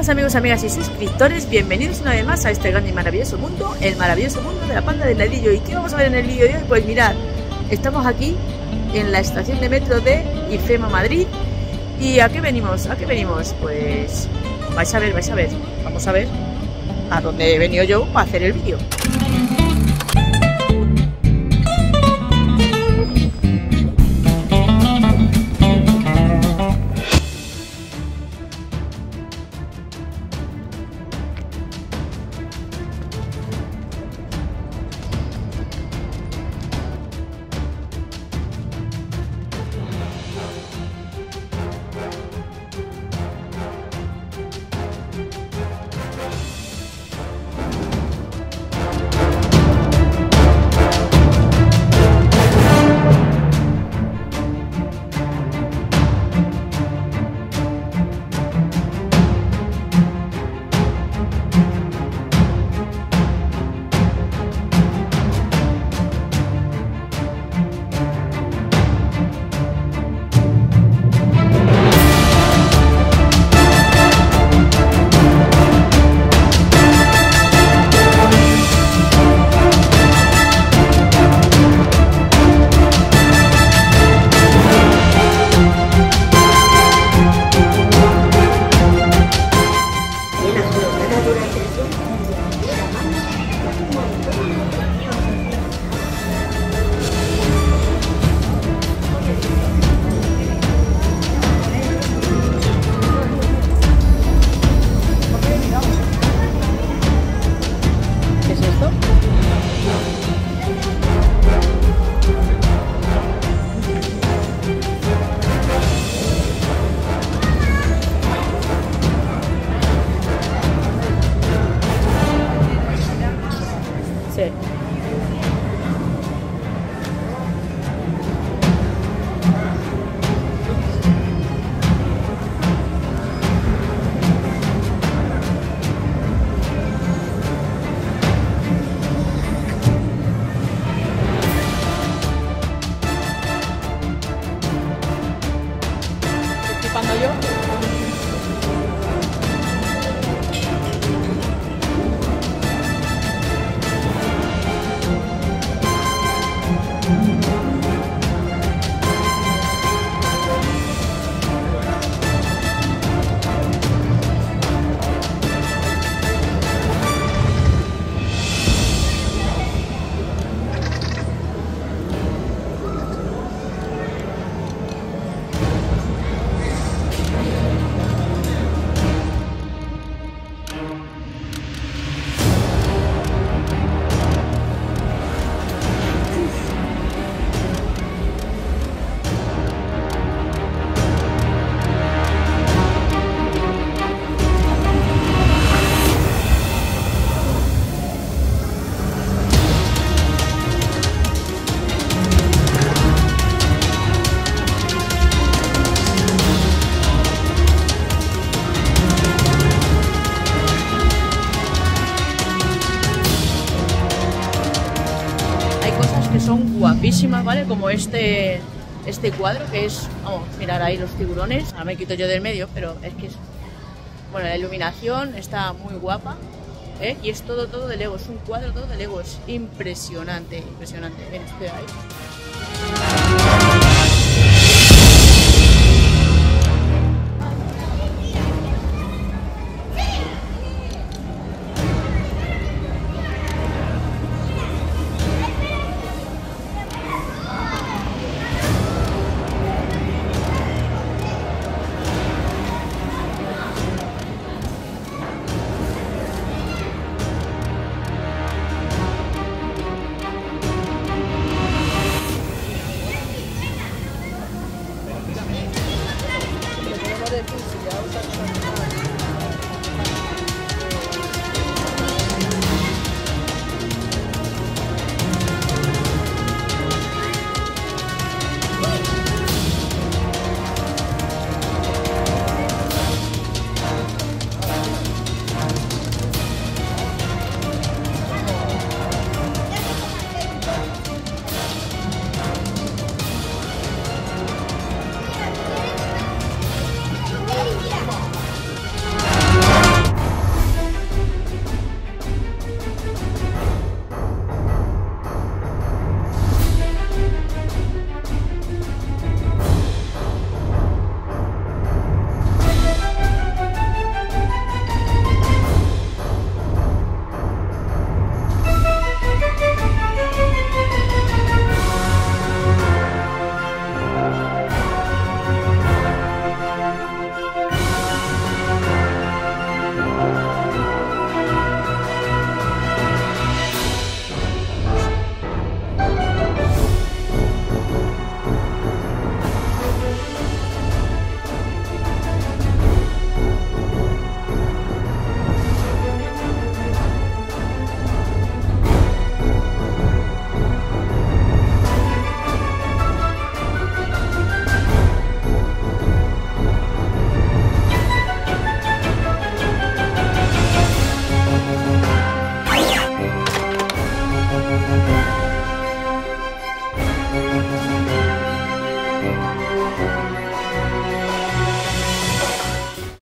buenas amigos, amigas y suscriptores, bienvenidos una vez más a este gran y maravilloso mundo, el maravilloso mundo de la panda del ladrillo. ¿Y qué vamos a ver en el vídeo de hoy? Pues mirad, estamos aquí en la estación de metro de IFEMA Madrid. ¿Y a qué venimos? ¿A qué venimos? Pues vais a ver, vamos a ver a dónde he venido yo para hacer el vídeo. Sí. Estoy flipando yo. Son guapísimas, ¿vale? Como este cuadro que es, vamos, mirar ahí los tiburones. Ahora me quito yo del medio, pero es que bueno, la iluminación está muy guapa, ¿eh? Y es todo de Lego, es un cuadro todo de Lego, es impresionante, impresionante. Ven, estoy ahí.